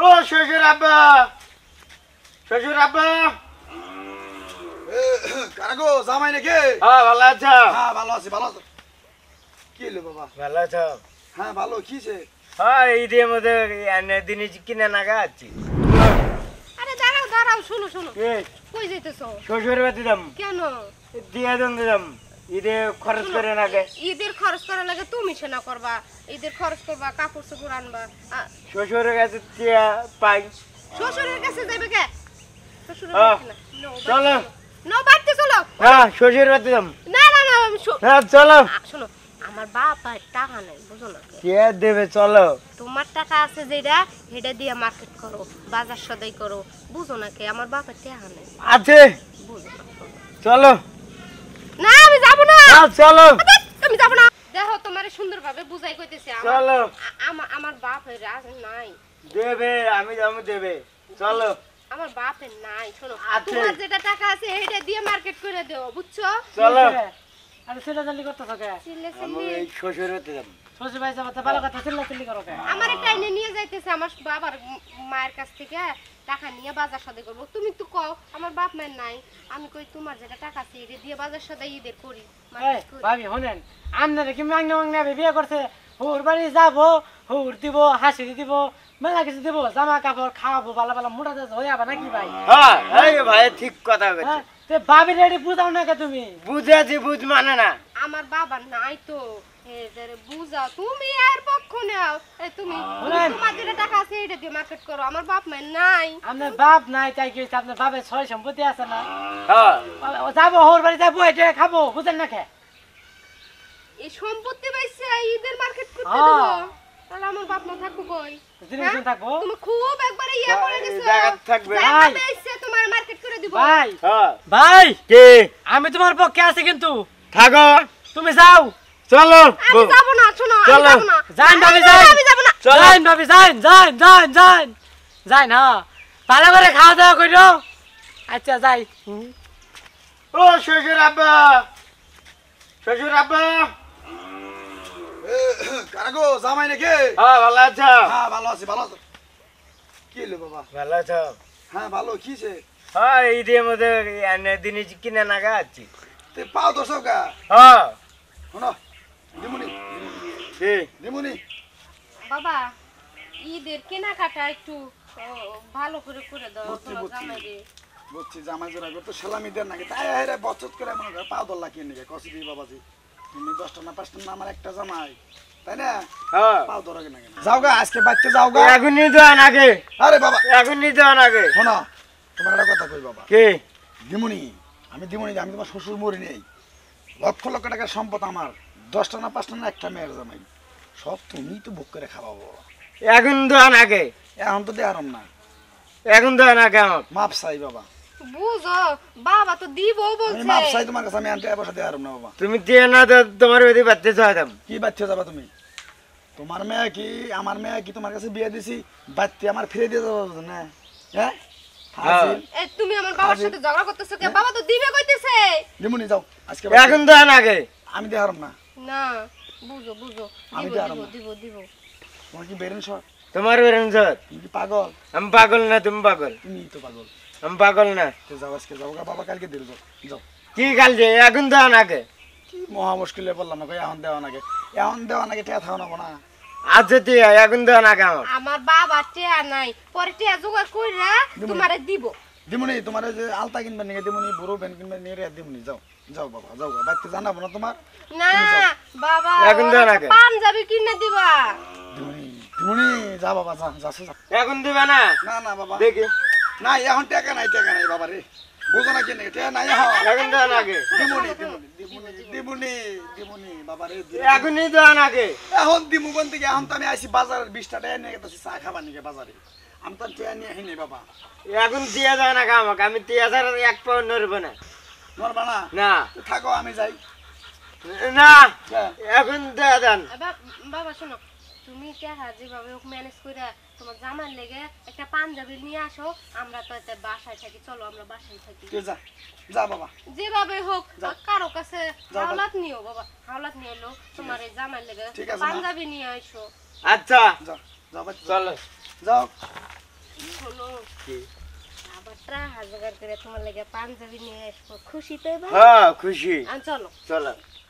ও শ্বশুর আব্বা, শ্বশুর আব্বা। কারাগো জামাই নাকি? হ্যাঁ ভালো আছো? হ্যাঁ ভালো আছি, ভালো আছো। কি হলো বাবা? ভালো আছো? হ্যাঁ ভালো, কিছে? হ্যাঁ ঈদের মধ্যে জিনিস কিনে নাগা আছি। আরে দাঁড়াও দাঁড়াও, শোনো শোনো, কই যাইতেছো? শ্বশুর বাড়ি দাম কেন? দিয়ে দাম ঈদে খরচ করে নাগে। ঈদের খরচ করা লাগে তুমি সেনা করবা, ঈদের খরচ করবা, কাপড় চোপড় আনবা। শ্বশুরের কাছে টিয়া পাই। শ্বশুরের কাছে যাবে কে? শ্বশুরের হ্যাঁ, কাছে না। চলো। নো বাড়তে চলো। হ্যাঁ শ্বশুর বাড়ি দাম। না না না, হ্যাঁ চলো। শোনো, আমার বাপ আর টাকা নাই, বুঝো না? কে দেবে? চলো। তোমার টাকা আছে যেটা, সেটা দিয়ে মার্কেট করো, বাজার সদাই করো, বুঝো না? কে আমার বাপের টাকা নাই, আছে। বুঝো না? চলো। না আমি যাব না। চলো। তুমি যাব না। দেখো তোমারে সুন্দরভাবে বুঝাই কইতেছি। চলো। আমার বাপের রাজ নাই। দেবে, আমি যাবো দেবে। চলো। আমার বাপের নাই। শোনো, আছে। তোমার যেটা টাকা আছে সেটা দিয়ে মার্কেট করে দেও, বুঝছো? চলো। আরে সেটা জানি করতেছ কে? চিল্লে আমি চিল্লি এই শ্বশুর বাড়ি দাম। শ্বশুর ভাই যাবো, ভালো কথা, চিল্লা চিল্লি করো কে? আমার টাইনে নিয়ে যাইতেছে আমার বাবার মায়ের কাছ থেকে টাকা নিয়ে বাজার সদাই করবো। তুমি তো কও আমার বাপ মায়ের নাই, আমি কই তোমার যেটা টাকা আছে এটা দিয়ে বাজার সদাই ঈদের করি, এই মার্কেট করি। ভাবি শুনেন, আপনারা কি মাংনা মাংনা বিয়ে করছে? হুর বাড়ি যাবো, হুর দিব, হাসি দিব, মেলা কিছু দিব, জামা কাপড় খাওয়াবো, ভালো ভালো মোটা দাস হয়ে যাবে নাকি ভাই? হ্যাঁ এই ভাই ঠিক কথা বলছে। হ্যাঁ, তে ভাবি রেডি বুঝাও না কে তুমি? বুঝেছি, বুঝ মানে না। আমার বাবা নাই তো, বুঝাও তুমি আর পক্ষ নাও। তুমি শুনেন। তোমার যেটা টাকা আছে এটা দিয়ে মার্কেট করো, আমার বাপ মায়ের নাই। আপনার বাপ নাই তাই কি হয়েছে? আপনার বাপের ছয় সম্পত্তি আছে না? হ্যাঁ যাবো হুর বাড়ি যাবো, এটা খাবো, বুঝেন না কে? এই সম্পত্তি পাইছে ঈদের মার্কেট করতে হ্যাঁ। দেবো, তাহলে আমার বাপ মা থাকবো কই? জিনিস হ্যাঁ? থাকবো। তুমি খুব একবারে ইয়া করে গেছো। জায়গা থাকবে। জায়গা ভাই। পেয়েছে, তোমার মার্কেট করে দিব। ভাই হ্যাঁ ভাই, কি আমি তোমার পক্ষে আছি কিন্তু থাকো। তুমি যাও। চলো। আমি যাব না, শোনো, আমি চলো। যাব না। যান ভাবি, আমি যাব না, যান। আমি যাব না। চলো। যান ভাবি, যান যান যান যান যান। হ্যাঁ, ভালো করে খাওয়া দাওয়া করো। আচ্ছা যাই। ও শ্বশুর আব্বা, শ্বশুর আব্বা। কারাগো জামাই নাকি? হ্যাঁ ভালো আছো? হ্যাঁ ভালো আছি, ভালো আছো। কি হলো বাবা? ভালো আছো? হ্যাঁ ভালো, কিছে? হ্যাঁ ঈদের মধ্যে জিনিস কিনে নাগা আছি। তে পাও দর্শক গা হ্যাঁ শোনো, দিমুনি কি দিমুনি। বাবা, ঈদের কেনাকাটা একটু ভালো করে করে দাও বুঝছি, তোমার বুঝছি। জামাইরে। বুঝছি, জামাই জোড়া করতে সালামি দেন নাকি? তাই হেরে বচত করে মনে করে পাও দল্লা কিনে নিয়ে কষি দিই বাবাজি। তুমি 10টা না 5টা না আমার একটা জামাই, তাই না? হ্যাঁ পাও ধরো কিনা কিনা যাও গা, আজকে বাচ্চা যাও গা। এখনই দেওয়ান আগে, আরে বাবা এখনই দেওয়ান আগে। শোনো, তোমার একটা কথা কই বাবা। কি দিমুনি, আমি দিমুনি, আমি তোমার শ্বশুর মরি নেই। লক্ষ লক্ষ টাকার সম্পদ আমার, 10টা না 5টা না একটা মেয়ের জামাই, সব তুমিই তো বুক করে খাওয়াবো। এখন দেওয়ান আগে, এখন তো দেয়ারম না, এখন দেওয়ান আগে আমার। মাপ চাই বাবা। বুঝো, বাবা তো দিব আমি বলছে। মাপ চাই তোমার কাছে, আমি আনতে পয়সা দেয়ারম না বাবা। তুমি দিয়ে না তো তোমার বেদি বাচ্চা চাইতাম। কি বাচ্চা যাবা তুমি? তোমার মেয়ে কি আমার মেয়ে কি তোমার কাছে বিয়ে দিছি বাচ্চা আমার ফিরে দিয়ে যাবো না? হ্যাঁ হাসিল। তুমি আমার বাবার সাথে ঝগড়া করতেছো কে? বাবা তো দিবে কইতেছে। দিমুনি যাও আজকে এখন দেওয়ান আগে। আমি দেয়ারম না। না, বুঝো বুঝো, আমি দিব তো আরাম দিব না। দিব দিব। তোমার কি বেরেন শট? তোমার বেরেন স্যার। তুমি কি পাগল? আমি পাগল না, তুমি পাগল। তুমি তো পাগল। আমি পাগল না। তো যাও আজকে যাও গা বাবা, কালকে দিল যাও যাও। কি কাল যে এখন দেওয়ান আগে। কি মহা মুশকিলে বললাম না, কই এখন দেওয়া নাকি? এখন দেওয়া নাকি টেয়া থাও না না? আচ্ছা ঠিক আছে, এখন দেওয়ান আগে আমার। আমার বাবা টেয়া নাই, পরে টেয়া জোগাড় কইরা তোমারে দিব। দিমুনি তোমার যে আলতা কিনবে নিয়ে দিমুনি, বড় প্যান্ট কিনবে নিয়ে রে দিমুনি, যাও যাও বাবা যাও গা, বাচ্চা জানাবো না তোমার। না বাবা, এখন দেওয়ান আগে। পাঞ্জাবি কিনে দিবা। দিমুনি দিমুনি যা বাবা যা যাচ্ছে যা। এখন দিবে না? না না বাবা দেখি না, এখন টাকা নাই বাবা রে, বুঝো না কেন টাকা নাই এখন। এখন দেওয়ান আগে। দিমুনি দিমুনি দিমুনি দিমুনি দিমুনি বাবা রে, এখনই দেওয়ান আগে। এখন দিমু কোন থেকে? এখন তো আমি আইছি বাজারের 20টা টাকা নিয়ে গেছি চা খাবার নিয়ে বাজারে, আমি তো টাকা নিয়ে আহিনি বাবা। এখন দিয়ে দেওয়ান আগে আমাকে। আমি 3000 এক পাউন্ড নড়বো না। নরবা না? না তো থাকো আমি যাই। না, হ্যাঁ। এখন দিয়ে দেন। বাবা শোনো, তুমি টাকা যেভাবে হোক ম্যানেজ কইরা তোমার জামার লেগে একটা পাঞ্জাবি নিয়ে আসো। আমরা তো এতে বাসায় থাকি, চলো আমরা বাসায় থাকি। তুই যা যা বাবা। যেভাবে হোক যাও। কারো কাছে যাও, হাওলাত নিও বাবা, হাওলাত নিয়ে এলো তোমার এই জামার লেগে ঠিক আছে, মা। পাঞ্জাবি নিয়ে আইসো। আচ্ছা যাও যাও বাচ্চা, চলো। যাও শোনো কি? আবার টাকা জোগাড় করে তোমার লেগে পাঞ্জাবি নিয়ে আসবো, খুশি তো এবার? হ্যাঁ খুশি, চলো। চলো।